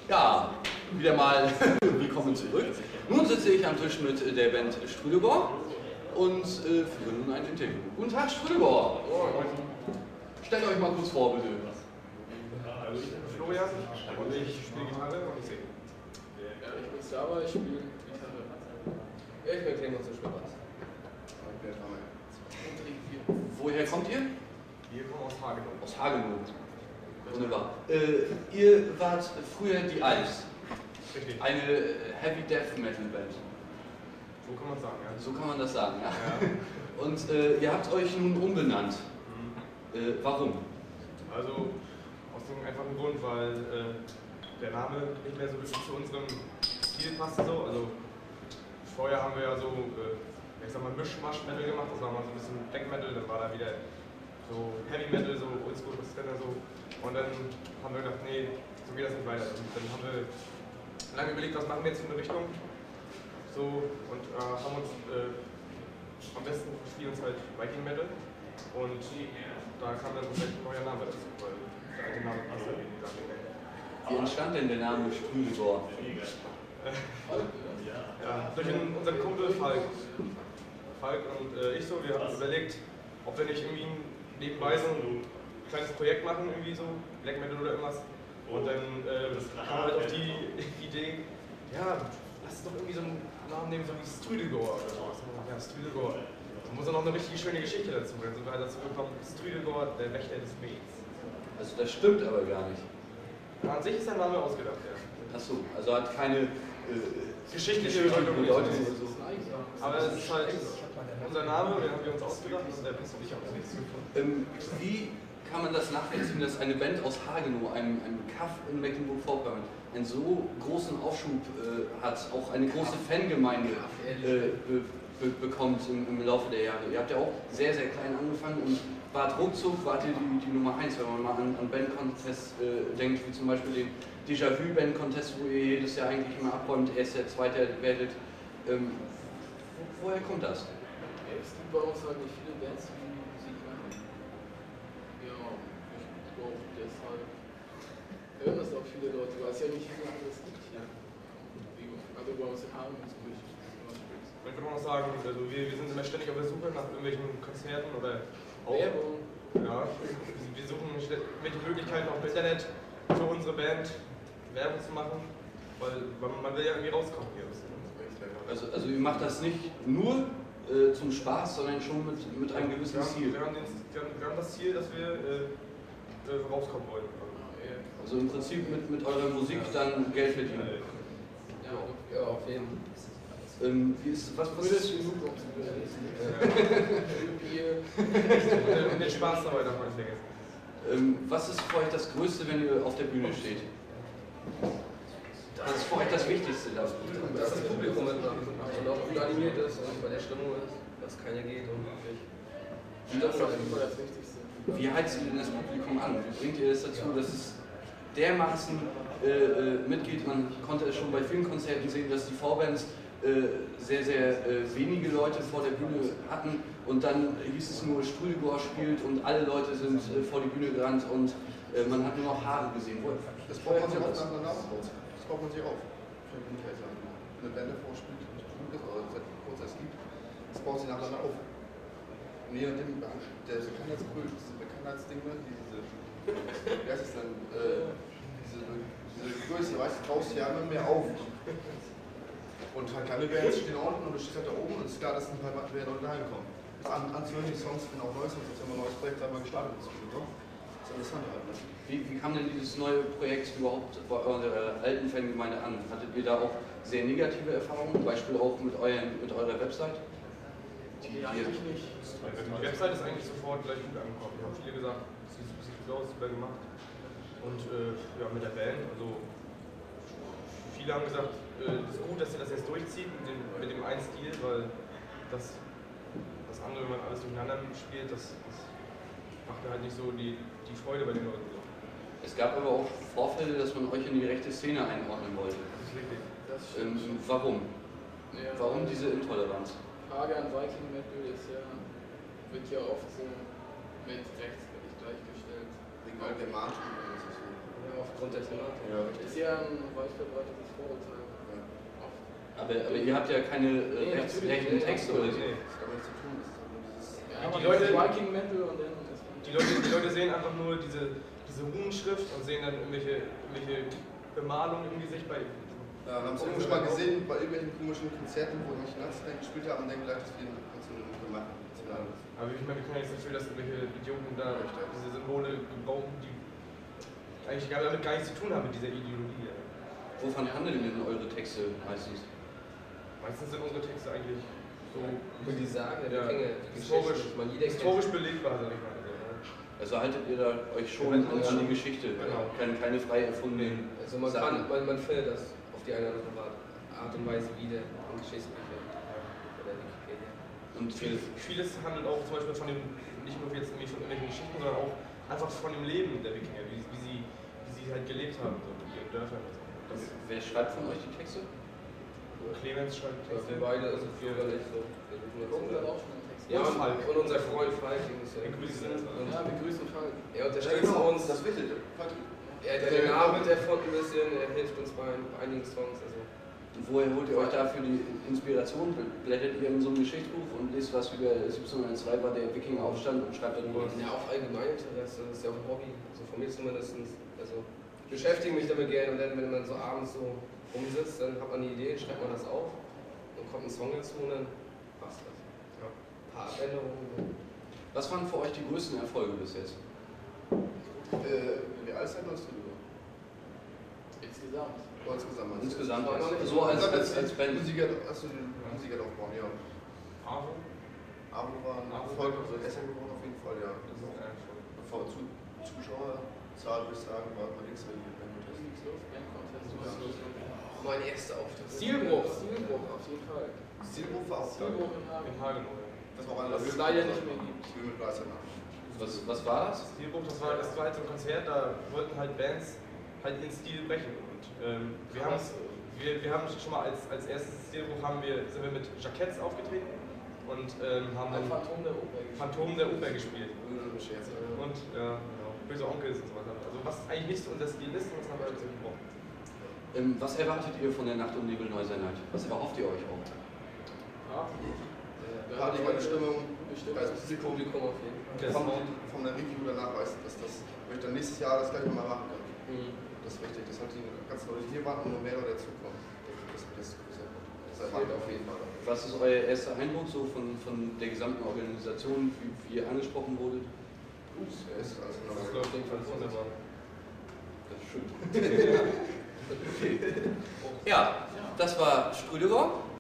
Ja, wieder mal willkommen zurück. Nun sitze ich am Tisch mit der Band Strüdegor und führe nun ein Interview. Guten Tag, Strüdegor. Stellt euch mal kurz vor, bitte. Also ich bin Florian und ich spiele Gitarre und ich singe. Ja, ich bin Slava, ich spiele Gitarre. Ja, ich bin Clemens und spiele Bass. Woher kommt ihr? Wir kommen aus Hagenow. Aus Hagenow. Wunderbar. Ihr wart früher die Alps. Richtig. Eine Heavy Death Metal Band. So kann man sagen, ja. So kann man das sagen, ja. Ja. Und ihr habt euch nun umbenannt. Warum? Also aus dem einfachen Grund, weil der Name nicht mehr so wirklich zu unserem Stil passte. So. Also vorher haben wir ja so, ich sag mal, Mischmasch-Metal gemacht. Das war mal so ein bisschen Black Metal, dann war da wieder so Heavy Metal, so Oldschool, was ist denn da so. Und dann haben wir gedacht, nee, so geht das nicht weiter. Und dann haben wir lange überlegt, was machen wir jetzt für eine Richtung. So, und haben uns am besten spielen uns halt Viking Metal. Und da kam dann tatsächlich ein neuer Name dazu, weil der alte Name passt halt irgendwie gar nicht mehr. Wie entstand denn der Name Strüdegor? Ja, durch unseren Kumpel Falk. Falk und ich so, wir haben uns überlegt, ob wir nicht irgendwie nebenbei so ein kleines Projekt machen, irgendwie so, Black Metal oder irgendwas. Und dann kam halt auf die Idee, ja, lass uns doch irgendwie so einen Namen nehmen, so wie Strüdegor oder sowas. Ja, Strüdegor. Da muss auch noch eine richtig schöne Geschichte dazu. Dann sind wir halt dazu gekommen, Strüdegor, der Wächter des Meets. Also das stimmt aber gar nicht. An sich ist der Name ausgedacht, ja. Achso, also hat keine Geschichtliche Bedeutung. oder so. Aber es ist halt unser Name, den haben wir uns ausgedacht und der Bist und ich haben uns nichts gefunden. Wie kann man das nachvollziehen, dass eine Band aus Hagenow, einem Kaff in Mecklenburg-Vorpommern, einen so großen Aufschub hat, auch eine große Fangemeinde bekommt im Laufe der Jahre? Ihr habt ja auch sehr, sehr klein angefangen und wart ruckzuck, wart ihr die Nummer 1, wenn man mal an Band-Contests denkt, wie zum Beispiel den Déjà-vu-Band-Contest, wo ihr jedes Jahr eigentlich immer abräumt, erst der Zweite werdet. Woher kommt das? Es gibt bei uns halt nicht viele Bands, die Musik machen. Ja, ich glaube deshalb hören das auch viele Leute, weil es ja nicht viel anderes gibt hier. Also bei uns in Hagen ist es nicht. Ich würde auch noch sagen, also wir sind immer ständig auf der Suche nach irgendwelchen Konzerten oder auch, Werbung. ja, wir suchen welche Möglichkeiten auf dem Internet für unsere Band Werbung zu machen, weil man will ja irgendwie rauskommen hier. Also ihr macht das nicht nur zum Spaß, sondern schon mit einem gewissen Ziel. Wir haben das Ziel, dass wir rauskommen wollen. Also im Prinzip mit eurer Musik dann Geld verdienen. Ja, auf jeden Fall. Was ist genug auf Bier. Und den Spaß dabei darf man nicht vergessen. Was ist für euch das Größte, wenn ihr auf der Bühne steht? Was ist für euch das Wichtigste da? Dass das Publikum mitmacht und auch gut animiert ist und bei der Stimmung ist, dass keiner geht und wirklich. Das ist auf jeden Fall das Wichtigste. Wie heizt ihr denn das Publikum an? Wie bringt ihr es dazu, dass es dermaßen mitgeht? Man konnte es schon bei vielen Konzerten sehen, dass die Vorbands sehr, sehr wenige Leute vor der Bühne hatten und dann hieß es nur, Strüdegor spielt und alle Leute sind vor die Bühne gerannt und man hat nur noch Haare gesehen. Das baut man sich auf nach einer Nase. Das baut man sich auf. Für den Käse. Wenn eine Band vorspielt und gut ist, oder seit kurz es gibt, das baut sich nacheinander auf. Und je nachdem, der Bekanntheitsgröße, diese Bekanntheitsdinge, wie heißt es denn, diese Größe, weißt du, baust ja immer mehr auf. Und halt kleine Bands stehen unten und du stehst halt da oben und es ist klar, dass ein paar mehr Leute da hinkommen. An 12 Songs, wenn auch neue Songs, das ist ja ein neues Projekt, da mal gestartet ist. Das ist interessant halt, ne? Wie kam denn dieses neue Projekt überhaupt bei eurer alten Fangemeinde an? Hattet ihr da auch sehr negative Erfahrungen, zum Beispiel auch mit eurer Website? Eigentlich nicht. Die Website ist eigentlich sofort gleich gut angekommen. Wir haben viele gesagt, es sieht gut aus, super gemacht. Und ja, mit der Band, also viele haben gesagt, es ist gut, dass ihr das jetzt durchzieht mit dem einen Stil, weil das andere, wenn man alles durcheinander spielt, das macht mir halt nicht so die Freude bei den Leuten. So. Es gab aber auch Vorfälle, dass man euch in die rechte Szene einordnen wollte. Das ist richtig. Das stimmt. Warum? Ja, Warum diese Intoleranz? Frage an Viking Metal ist ja, wird ja oft so mit rechts gleichgestellt. Wegen der Marschspiele ist das so. Ja, aufgrund der Thematik. Ja, Das ist ja ein weit verbreitetes Vorurteil. Ja. Aber ihr habt ja keine rechten Texte oder so. Das hat damit zu tun. Das ist nur dieses. Ja, Die die Leute- Leute Viking Metal und dann ist Die Leute sehen einfach nur diese Runenschrift und sehen dann irgendwelche Bemalungen im Gesicht bei. Ja, wir haben es irgendwo schon mal gesehen bei irgendwelchen komischen Konzerten, wo irgendwelche Nazis dann gespielt haben und dann gleich das Leben gemacht. Aber ich meine, wir können jetzt dafür, dass irgendwelche Idioten da diese Symbole gebrauchen, die eigentlich damit gar nichts zu tun haben mit dieser Ideologie. Wovon handeln denn eure Texte meistens? Meistens sind unsere Texte eigentlich so Und die sagen, Ja, die historisch- Geschichten, man jeder historisch belegbar, sag ich mal. Also haltet ihr da euch schon Ja, an die Geschichte, genau. keine frei erfundenen Also man Sachen. man findet das auf die eine oder andere Art und Weise wieder in Geschichtsbüchern oder Wikipedia. Und Vieles handelt auch zum Beispiel von dem, nicht nur jetzt irgendwie von irgendwelchen Geschichten, sondern auch einfach von dem Leben der Wikinger, wie sie halt gelebt haben, so in ihren Dörfern und so. wer schreibt von euch die Texte? Clemens schreibt Also Texte. beide, also wir nicht so. Gucken wir auch schon im Text. Ja, Und Falk. und unser Freund Falk, den ist ja. Wir grüßen ihn. Ja, wir grüßen Falk. Er unterstützt uns. Das Wichtige. Er hat den Namen der Font ein bisschen, er hilft uns bei einigen Songs. Also. Und woher holt ihr euch dafür die Inspiration? Blättert ihr in so einem Geschichtsbuch und lest was über 1702 war der Wikingeraufstand und schreibt dann was? Ja, auch Allgemeininteresse, das ist ja auch ein Hobby, also von mir zumindest. Also ich beschäftige mich damit gerne und dann, wenn man so abends so rumsitzt, dann hat man eine Idee, schreibt man das auf, dann kommt ein Song dazu und dann passt das. Ja. Ein paar Änderungen. Was waren für euch die größten Erfolge bis jetzt? Realzeit oder Studio? Insgesamt. Insgesamt. Insgesamt, war noch nicht so als Band. Musiker, achso, Musiker aufbauen, ja. Avo? Abo war ein Abo. Erfolg, also Essen geworden auf jeden Fall, ja. Das ist schon. Bevor Zuschauerzahl würde ich sagen, war mal nichts, wenn die Band Nichts los, Bandcontest. Mein erster Auftritt. Stilbruch auf jeden Fall. Stilbruch war auch geil. Stilbruch in Hagen. In Hagenow. Das war auch einer Was der es leider nicht mehr gibt. Ich will mit Gleiser nach. Was war das? Stilbruch, das war halt so ein Konzert, da wollten halt Bands halt ihren Stil brechen. Und wir haben schon mal als erstes Stilbruch sind wir mit Jacketts aufgetreten und haben Ein dann Phantom der Oper gespielt. Phantom der Oper gespielt. Scherz. Und ja, genau. Böse Onkels und so weiter. Also was eigentlich nicht so unser Stil ist, was haben wir jetzt gebrochen. Was erwartet ihr von der Nacht um Nebelneuser Nacht? Was erhofft ihr euch auch? Ja. Party, meine Stimmung, Bestimmt. da ist Das Publikum auf jeden Fall. Der Vom, Sound. vom der Review danach weiß, dass ich dann nächstes Jahr das gleich nochmal machen kann. Mhm. Das ist wichtig, dass halt die ganzen Leute hier warten und noch mehr Leute dazukommen. Das ist größer. Das erwartet auf jeden Fall. Was ist euer erster Eindruck so von der gesamten Organisation, wie ihr angesprochen wurdet? Gut, er ist also Das ist, glaube ich, wunderbar. Das ist schön. Ja, das war Strüderock.